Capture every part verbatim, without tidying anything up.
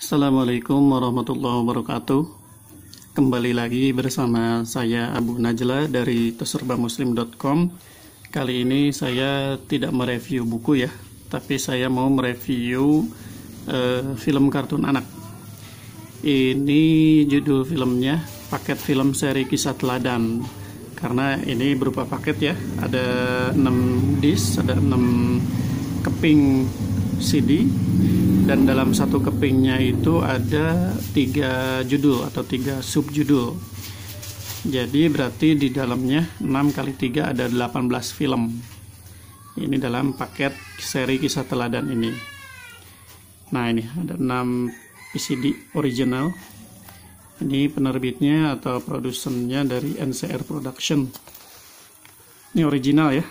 Assalamualaikum warahmatullahi wabarakatuh. Kembali lagi bersama saya Abu Najla dari toserba muslim dot com. Kali ini saya tidak mereview buku ya, tapi saya mau mereview uh, film kartun anak. Ini judul filmnya paket film seri kisah teladan. Karena ini berupa paket ya, ada enam disk, ada enam keping C D. Dan dalam satu kepingnya itu ada tiga judul atau tiga subjudul. Jadi berarti di dalamnya enam kali tiga ada delapan belas film. Ini dalam paket seri kisah teladan ini. Nah ini ada enam P C D original. Ini penerbitnya atau produsennya dari N C R Production. Ini original ya.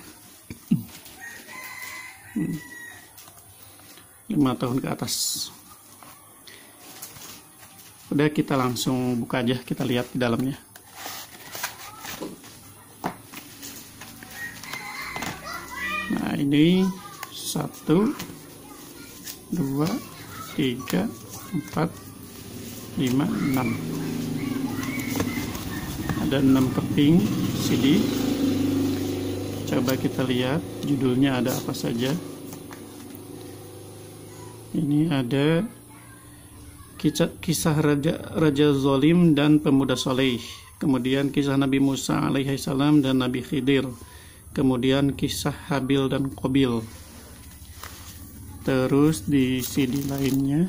lima tahun ke atas. Udah, kita langsung buka aja, kita lihat di dalamnya. Nah ini satu, dua, tiga, empat, lima, enam. Ada enam keping C D. Coba kita lihat judulnya ada apa saja. Ini ada kisah, kisah Raja, Raja Zolim dan Pemuda Soleh. Kemudian kisah Nabi Musa alaihissalam dan Nabi Khidir. Kemudian kisah Habil dan Qabil. Terus di C D lainnya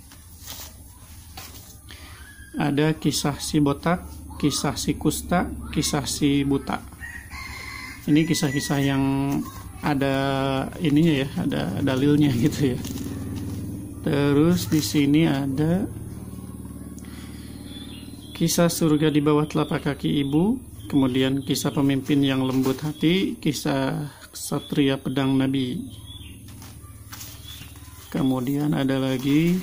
ada kisah si botak, kisah si kusta, kisah si buta. Ini kisah-kisah yang ada ininya ya, ada dalilnya gitu ya. Terus di sini ada kisah surga di bawah telapak kaki ibu, kemudian kisah pemimpin yang lembut hati, kisah satria pedang Nabi. Kemudian ada lagi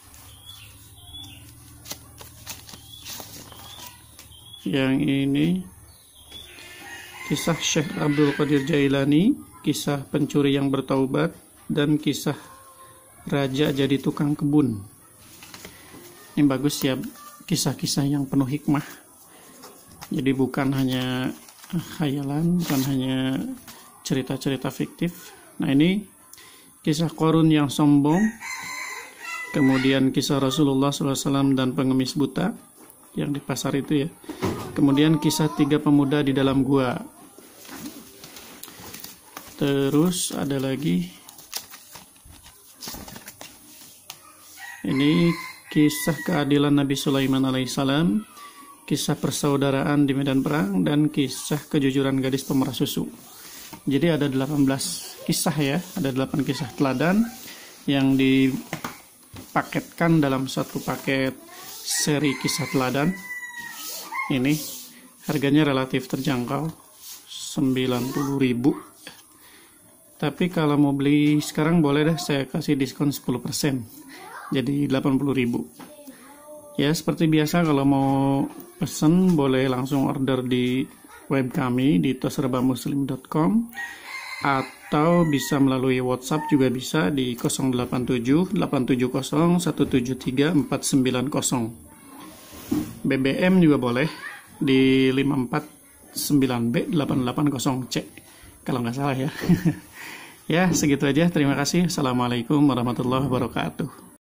yang ini kisah Syekh Abdul Qadir Jailani, kisah pencuri yang bertaubat, dan kisah Raja jadi tukang kebun. Ini bagus ya, kisah-kisah yang penuh hikmah. Jadi bukan hanya khayalan, bukan hanya cerita-cerita fiktif. Nah ini kisah Qarun yang sombong, kemudian kisah Rasulullah shallallahu alaihi wasallam dan pengemis buta yang di pasar itu ya. Kemudian kisah tiga pemuda di dalam gua. Terus ada lagi ini kisah keadilan Nabi Sulaiman alaihissalam, kisah persaudaraan di medan perang, dan kisah kejujuran gadis pemerah susu. Jadi ada delapan belas kisah ya, ada delapan kisah teladan yang dipaketkan dalam satu paket seri kisah teladan. Ini harganya relatif terjangkau, sembilan puluh ribu. Tapi kalau mau beli sekarang boleh deh, saya kasih diskon sepuluh persen. Jadi delapan puluh ribu. Ya seperti biasa, kalau mau pesen boleh langsung order di web kami di toserba muslim dot com, atau bisa melalui WhatsApp juga bisa di nol delapan tujuh delapan tujuh nol satu tujuh tiga empat sembilan nol. B B M juga boleh di lima empat sembilan B delapan delapan nol C kalau nggak salah ya. Ya segitu aja, terima kasih. Assalamualaikum warahmatullahi wabarakatuh.